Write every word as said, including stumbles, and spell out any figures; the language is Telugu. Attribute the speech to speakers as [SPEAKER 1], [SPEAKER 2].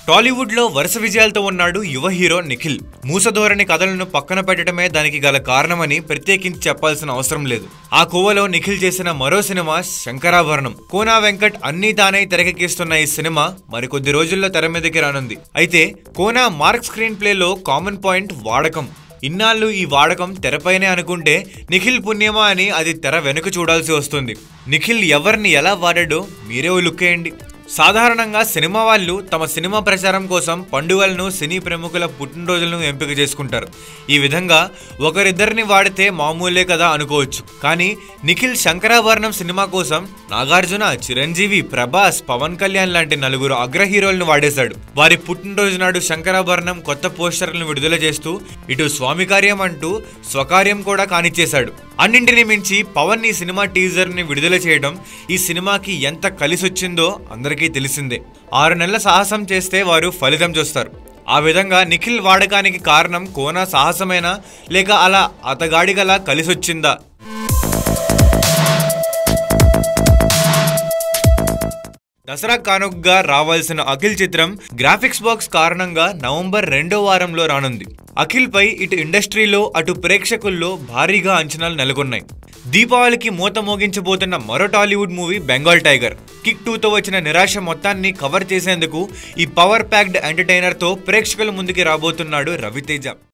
[SPEAKER 1] టాలీవుడ్ లో వరుస విజయాలతో ఉన్నాడు యువ హీరో నిఖిల్. మూసధోరణి కథలను పక్కన పెట్టడమే దానికి గల కారణమని ప్రత్యేకించి చెప్పాల్సిన అవసరం లేదు. ఆ కోవలో నిఖిల్ చేసిన మరో సినిమా శంకరాభరణం. కోనా వెంకట్ అన్నీ తానై తెరకెక్కిస్తున్న ఈ సినిమా మరికొద్ది రోజుల్లో తెర మీదకి రానుంది. అయితే కోనా మార్క్ స్క్రీన్ ప్లేలో కామన్ పాయింట్ వాడకం. ఇన్నాళ్ళు ఈ వాడకం తెరపైనే అనుకుంటే నిఖిల్ పుణ్యమా అని అది తెర వెనుక చూడాల్సి వస్తుంది. నిఖిల్ ఎవరిని ఎలా వాడాడో మీరే ఓ లుక్ వేయండి. సాధారణంగా సినిమా వాళ్ళు తమ సినిమా ప్రచారం కోసం పండుగలను, సినీ ప్రముఖుల పుట్టినరోజులను ఎంపిక చేసుకుంటారు. ఈ విధంగా ఒకరిద్దరిని వాడితే మామూలే కదా అనుకోవచ్చు. కానీ నిఖిల్ శంకరాభరణం సినిమా కోసం నాగార్జున, చిరంజీవి, ప్రభాస్, పవన్ కళ్యాణ్ లాంటి నలుగురు అగ్ర హీరోలను వాడేశాడు. వారి పుట్టినరోజు నాడు శంకరాభరణం కొత్త పోస్టర్లను విడుదల చేస్తూ ఇటు స్వామి కార్యం అంటూ స్వకార్యం కూడా కానిచ్చేశాడు. అన్నింటినీ మించి పవన్ ఈ సినిమా టీజర్ ని విడుదల చేయడం ఈ సినిమాకి ఎంత కలిసొచ్చిందో అందరికీ తెలిసిందే. ఆరు నెలల సాహసం చేస్తే వారు ఫలితం చూస్తారు. ఆ విధంగా నిఖిల్ వాడకానికి కారణం కోనా సాహసమేనా, లేక అలా అతగాడిగలా కలిసొచ్చిందా? దసరా కానుకగా రావాల్సిన అఖిల్ చిత్రం గ్రాఫిక్స్ బాక్స్ కారణంగా నవంబర్ రెండో వారంలో రానుంది. అఖిల్ పై ఇటు ఇండస్ట్రీలో అటు ప్రేక్షకుల్లో భారీగా అంచనాలు నెలకొన్నాయి. దీపావళికి మూత మోగించబోతున్న మరో Tollywood movie Bengal tiger. Kick two తో వచ్చిన నిరాశ మొత్తాన్ని కవర్ చేసేందుకు ఈ పవర్ ప్యాక్డ్ ఎంటర్టైనర్ తో ప్రేక్షకుల ముందుకి రాబోతున్నాడు రవితేజ.